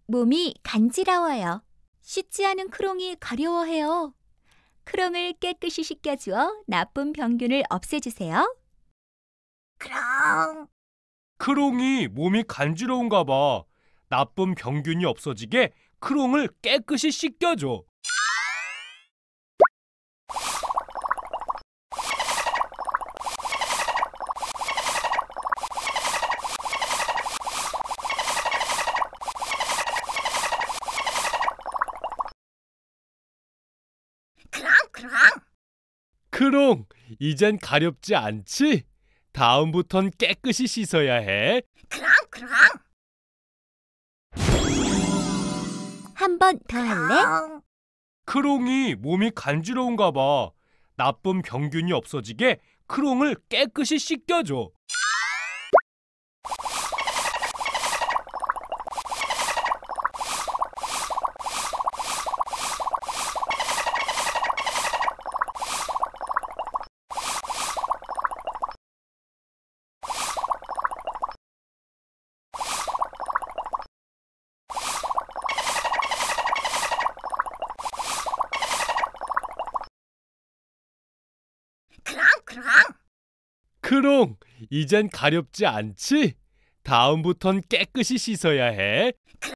몸이 간지러워요. 씻지 않은 크롱이 가려워해요. 크롱을 깨끗이 씻겨주어 나쁜 병균을 없애주세요. 크롱. 크롱이 몸이 간지러운가 봐. 나쁜 병균이 없어지게 크롱을 깨끗이 씻겨줘. 크롱. 크롱, 이젠 가렵지 않지? 다음부턴 깨끗이 씻어야 해. 크롱. 한 번 더 할래? 크롱. 크롱이 몸이 간지러운가 봐. 나쁜 병균이 없어지게 크롱을 깨끗이 씻겨줘. 크롱. 크롱, 이젠 가렵지 않지? 다음부턴 깨끗이 씻어야 해.